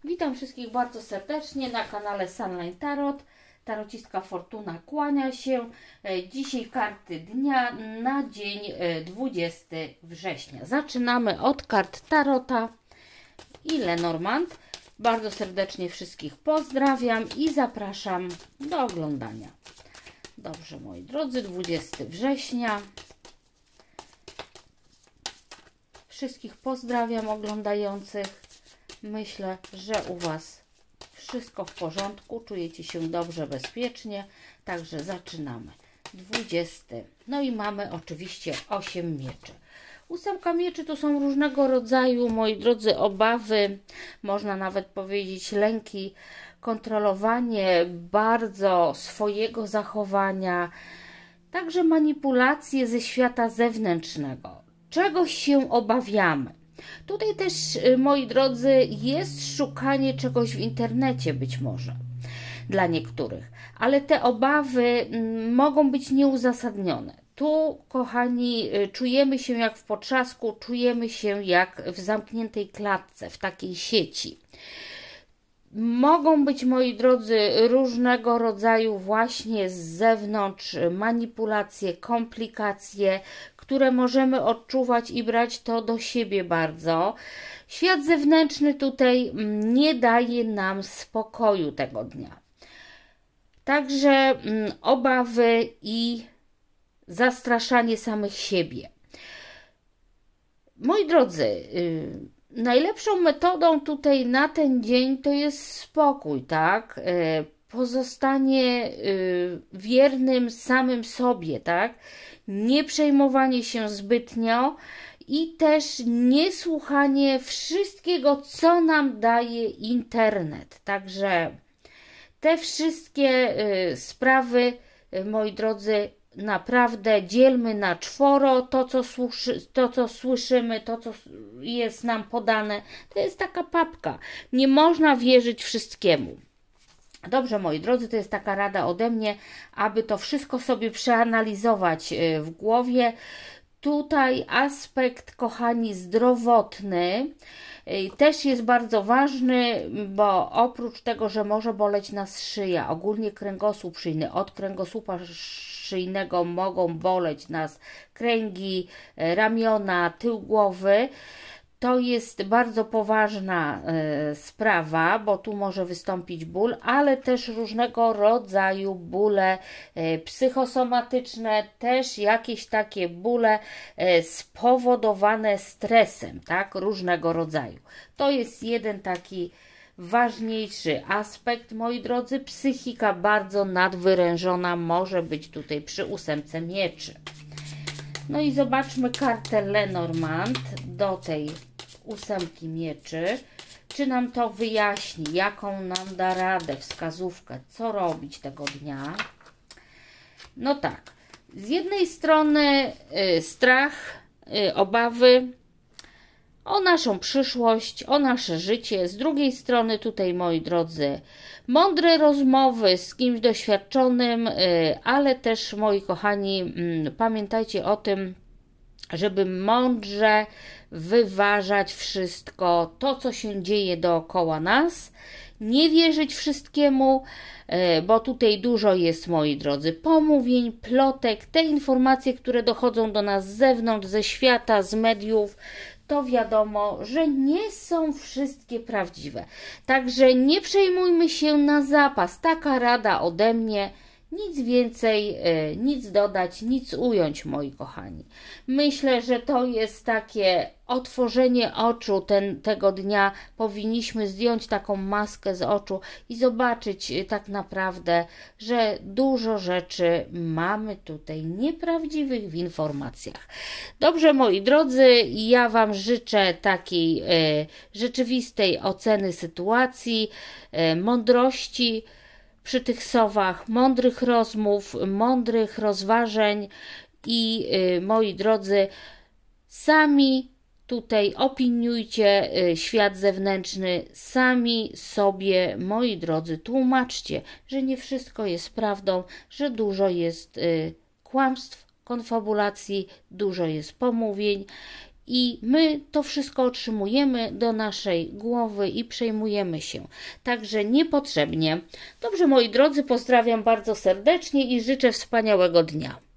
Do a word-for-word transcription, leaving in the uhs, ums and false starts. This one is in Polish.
Witam wszystkich bardzo serdecznie na kanale Sunline Tarot. Tarocistka Fortuna kłania się. Dzisiaj karty dnia na dzień dwudziestego września. Zaczynamy od kart Tarota i Lenormand. Bardzo serdecznie wszystkich pozdrawiam i zapraszam do oglądania. Dobrze, moi drodzy, dwudziestego września. Wszystkich pozdrawiam oglądających. Myślę, że u Was wszystko w porządku, czujecie się dobrze, bezpiecznie, także zaczynamy. dwudziesty. No i mamy oczywiście osiem mieczy. Ósemka mieczy to są różnego rodzaju, moi drodzy, obawy, można nawet powiedzieć lęki, kontrolowanie bardzo swojego zachowania, także manipulacje ze świata zewnętrznego. Czegoś się obawiamy. Tutaj też, moi drodzy, jest szukanie czegoś w internecie być może dla niektórych, ale te obawy mogą być nieuzasadnione. Tu, kochani, czujemy się jak w potrzasku, czujemy się jak w zamkniętej klatce, w takiej sieci. Mogą być, moi drodzy, różnego rodzaju właśnie z zewnątrz manipulacje, komplikacje, które możemy odczuwać i brać to do siebie bardzo. Świat zewnętrzny tutaj nie daje nam spokoju tego dnia. Także obawy i zastraszanie samych siebie. Moi drodzy, najlepszą metodą tutaj na ten dzień to jest spokój, tak? Pozostanie wiernym samym sobie, tak? Nie przejmowanie się zbytnio i też nie słuchanie wszystkiego, co nam daje internet. Także te wszystkie sprawy, moi drodzy, naprawdę dzielmy na czworo. To co, słuszy, to, co słyszymy, to, co jest nam podane, to jest taka papka. Nie można wierzyć wszystkiemu. Dobrze, moi drodzy, to jest taka rada ode mnie, aby to wszystko sobie przeanalizować w głowie. Tutaj aspekt, kochani, zdrowotny też jest bardzo ważny, bo oprócz tego, że może boleć nas szyja, ogólnie kręgosłup szyjny, od kręgosłupa szyjnego mogą boleć nas kręgi, ramiona, tył głowy. To jest bardzo poważna y, sprawa, bo tu może wystąpić ból, ale też różnego rodzaju bóle y, psychosomatyczne, też jakieś takie bóle y, spowodowane stresem, tak, różnego rodzaju. To jest jeden taki ważniejszy aspekt, moi drodzy. Psychika bardzo nadwyrężona może być tutaj przy ósemce mieczy. No i zobaczmy kartę Lenormand do tej ósemki mieczy. Czy nam to wyjaśni, jaką nam da radę, wskazówkę, co robić tego dnia? No tak, z jednej strony y, strach, y, obawy o naszą przyszłość, o nasze życie. Z drugiej strony tutaj, moi drodzy, mądre rozmowy z kimś doświadczonym, ale też, moi kochani, pamiętajcie o tym, żeby mądrze wyważać wszystko to, co się dzieje dookoła nas. Nie wierzyć wszystkiemu, bo tutaj dużo jest, moi drodzy, pomówień, plotek, te informacje, które dochodzą do nas z zewnątrz, ze świata, z mediów, to wiadomo, że nie są wszystkie prawdziwe. Także nie przejmujmy się na zapas. Taka rada ode mnie. Nic więcej, nic dodać, nic ująć, moi kochani. Myślę, że to jest takie otworzenie oczu ten, tego dnia. Powinniśmy zdjąć taką maskę z oczu i zobaczyć tak naprawdę, że dużo rzeczy mamy tutaj nieprawdziwych w informacjach. Dobrze, moi drodzy, ja Wam życzę takiej e, rzeczywistej oceny sytuacji, e, mądrości przy tych sowach, mądrych rozmów, mądrych rozważań i y, moi drodzy, sami tutaj opiniujcie y, świat zewnętrzny, sami sobie, moi drodzy, tłumaczcie, że nie wszystko jest prawdą, że dużo jest y, kłamstw, konfabulacji, dużo jest pomówień i my to wszystko otrzymujemy do naszej głowy i przejmujemy się. Także niepotrzebnie. Dobrze, moi drodzy, pozdrawiam bardzo serdecznie i życzę wspaniałego dnia.